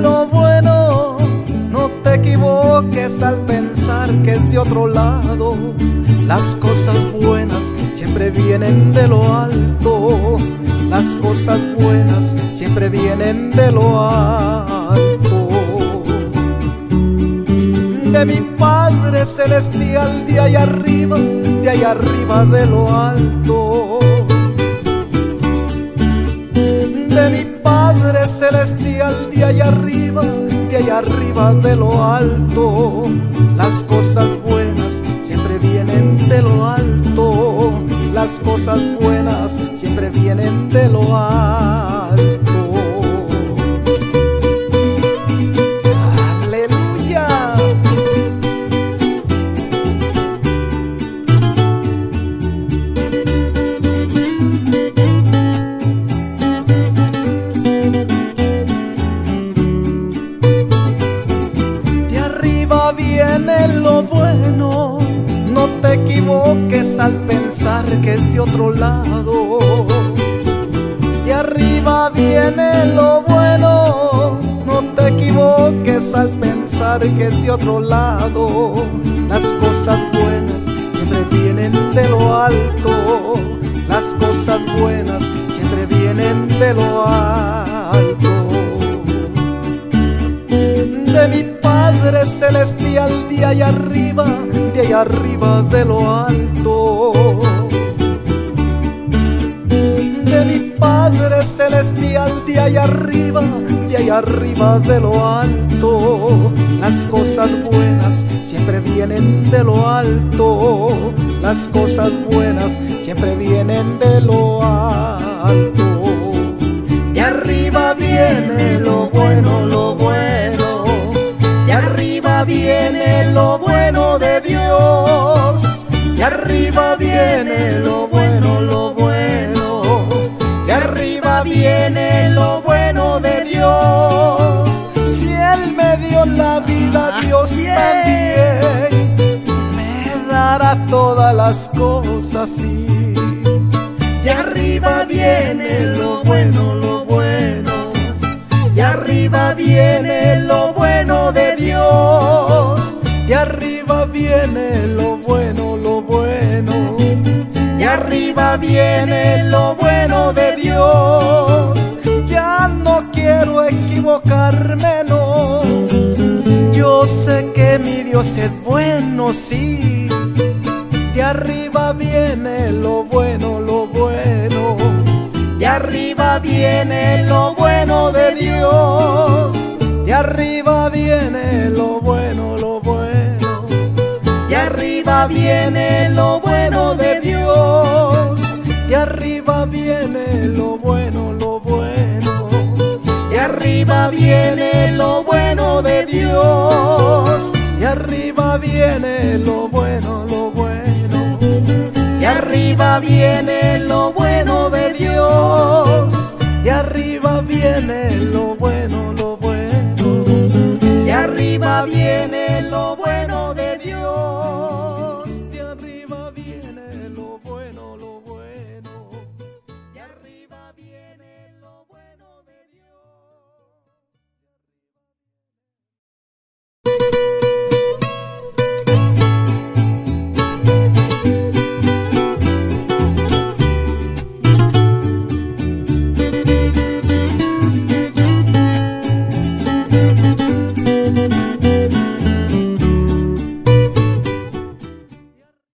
lo bueno. No te equivoques al pensar que es de otro lado. Las cosas buenas siempre vienen de lo alto. Las cosas buenas siempre vienen de lo alto. De mi Padre Celestial, de allá arriba de lo alto. De mi Padre Celestial, de allá arriba de lo alto. Las cosas buenas siempre vienen de lo alto. Las cosas buenas siempre vienen de lo alto. ¡Aleluya! De arriba viene lo bueno. No te equivoques al pensar que es de otro lado. De arriba viene lo bueno. No te equivoques al pensar que es de otro lado. Las cosas buenas siempre vienen de lo alto. Las cosas buenas siempre vienen de lo alto. De mi Padre Celestial, de allá arriba de lo alto. De mi Padre Celestial, de allá arriba de lo alto. Las cosas buenas siempre vienen de lo alto. Las cosas buenas siempre vienen de lo alto. De arriba viene lo bueno, lo bueno. De arriba viene lo bueno de Dios. De arriba viene lo bueno, lo bueno. De arriba viene lo bueno de Dios. Si Él me dio la vida, Dios también me dará todas las cosas, sí. De arriba viene lo bueno, lo bueno. De arriba viene lo bueno de Dios. De arriba viene lo bueno, lo bueno. De arriba viene lo bueno de Dios. Ya no quiero equivocarme, no. Yo sé que mi Dios es bueno, sí. De arriba viene lo bueno, lo bueno. De arriba viene lo bueno de Dios. De arriba viene lo bueno, lo bueno. De arriba viene lo bueno de Dios. De arriba viene lo bueno, lo bueno. De arriba viene lo bueno de Dios. De arriba viene lo bueno, lo bueno. De arriba viene lo bueno de Dios. De arriba viene lo bueno.